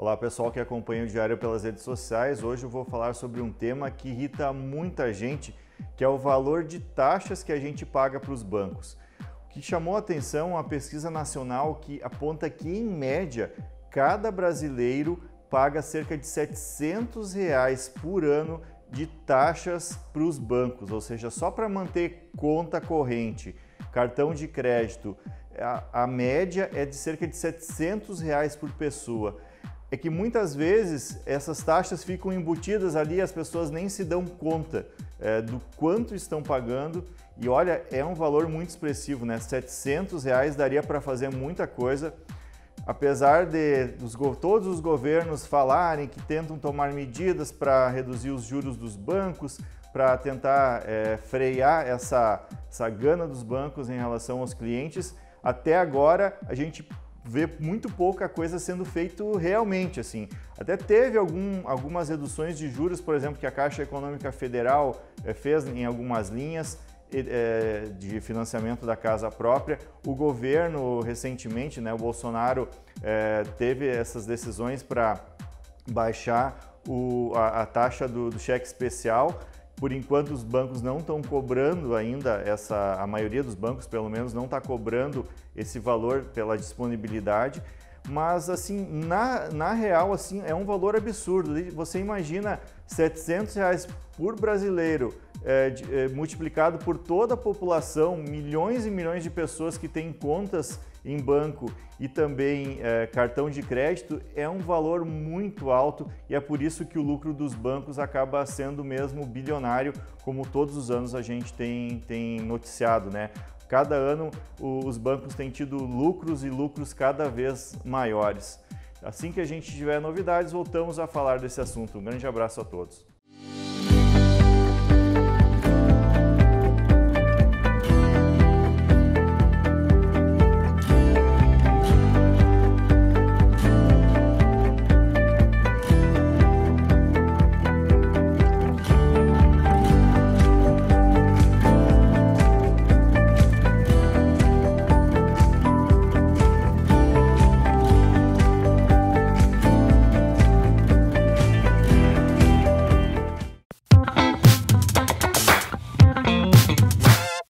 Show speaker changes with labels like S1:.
S1: Olá pessoal que acompanha o Diário pelas redes sociais. Hoje eu vou falar sobre um tema que irrita muita gente, que é o valor de taxas que a gente paga para os bancos. O que chamou a atenção é uma pesquisa nacional que aponta que, em média, cada brasileiro paga cerca de R$ 700 por ano de taxas para os bancos, ou seja, só para manter conta corrente, cartão de crédito, a média é de cerca de R$ 700 por pessoa. É que muitas vezes essas taxas ficam embutidas ali e as pessoas nem se dão conta do quanto estão pagando. E olha, é um valor muito expressivo, né? R$ 700 daria para fazer muita coisa. Apesar de todos os governos falarem que tentam tomar medidas para reduzir os juros dos bancos, para tentar frear essa gana dos bancos em relação aos clientes, até agora a gente vê muito pouca coisa sendo feito realmente, assim. Até teve algumas reduções de juros, por exemplo, que a Caixa Econômica Federal fez em algumas linhas de financiamento da casa própria. O governo recentemente, né, o Bolsonaro, teve essas decisões para baixar a taxa do cheque especial. Por enquanto, os bancos não estão cobrando ainda a maioria dos bancos, pelo menos, não está cobrando esse valor pela disponibilidade. Mas, assim, na real, assim, é um valor absurdo. Você imagina R$ 700 por brasileiro, multiplicado por toda a população, milhões e milhões de pessoas que têm contas em banco e também cartão de crédito, é um valor muito alto e é por isso que o lucro dos bancos acaba sendo mesmo bilionário, como todos os anos a gente tem noticiado, né? Cada ano os bancos têm tido lucros e lucros cada vez maiores. Assim que a gente tiver novidades, voltamos a falar desse assunto. Um grande abraço a todos.